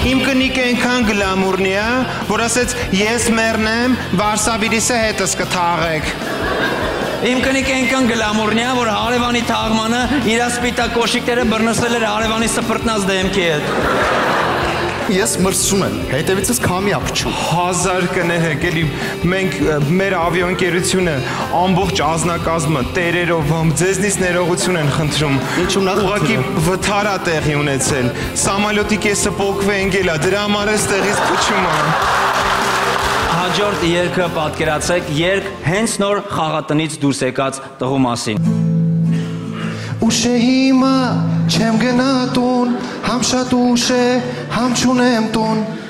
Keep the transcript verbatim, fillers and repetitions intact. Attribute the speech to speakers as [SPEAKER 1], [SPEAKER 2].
[SPEAKER 1] Իմ կնիկը այնքան գլամուրնի է, որ ասեց ես մեռնեմ, Վարշավիրիսը հետս կթաղեք։
[SPEAKER 2] Իմ կնիկը այնքան գլամուրնի է, որ հարևանի թաղմանը իր սպիտակ կոշիկները բռնցել էր հարևանի սփռտնած դեմքի հետ։
[SPEAKER 3] Ես մրսում եմ, հետևիցս քամի ապչում։
[SPEAKER 1] Հազար կներեք, էլի մենք մեր ավիաընկերությունը ամբողջ ազնագազմը տերերով ձեզնից ներողություն են խնդրում։
[SPEAKER 3] Ինչու՞մ նախ
[SPEAKER 1] ուղղակի վթարա տեղի ունեցել։ Սամալյոտի կեսը պոկվե ընկել է, դրա համար էս տեղից փչում է։
[SPEAKER 2] Հաջորդ երգը պատկերացեք, երգ հենց նոր խաղատնից դուրս եկած տղու մասին։
[SPEAKER 4] Ուշ է հիմա, չեմ գնա տուն, համ շատ ուշ է, համ չունեմ տուն,